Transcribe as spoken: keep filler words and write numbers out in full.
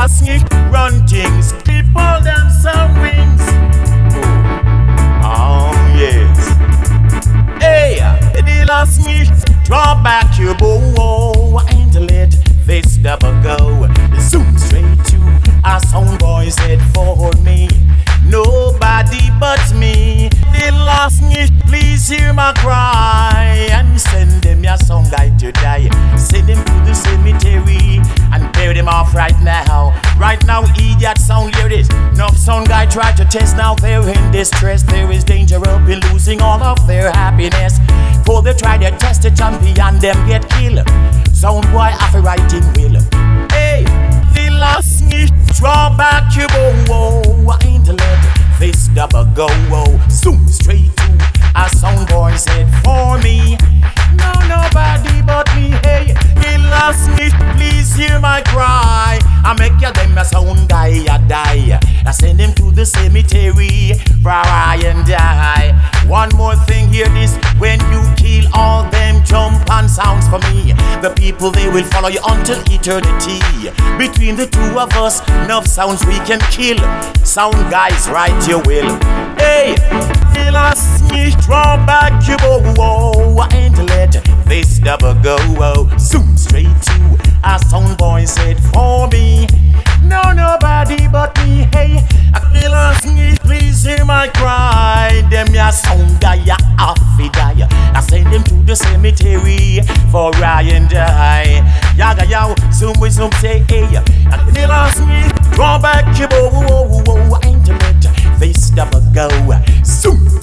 last night run things, people them some wings. Oh, oh yes. Hey, the last night draw back your bow and let this double go. Zoom straight to a sound boy said for me. Nobody but me. The last night, please hear my cry and send them your song guy to die. Send them to the cemetery and bury them off right now. Right now, idiot sound lyrics. No sound guy try to test now. They're in distress. There is danger of in losing all of their happiness. For they try to test the champion, them get killed. Sound boy after writing will. Hey, the last night, draw back your bow. I ain't let this double go. Zoom straight to a sound boy said for me. No, nobody but me. Hey, the last night, please hear my cry. I make you them a sound guy a die. I send him to the cemetery for I and die. One more thing, hear this. When you kill all them jump and sounds for me, the people they will follow you until eternity. Between the two of us, enough sounds we can kill. Sound guys, right you will. Hey, the last me draw back your bow and let this double go. Zoom straight to a sound boy said for me. No, nobody but me. Hey, the last me, please hear my cry. Them ya sound guy ya off die. I send them to the cemetery for I and die. Yaga yow, zoom we zoom say hey. The last me draw back your bow and let this double go. Zoom.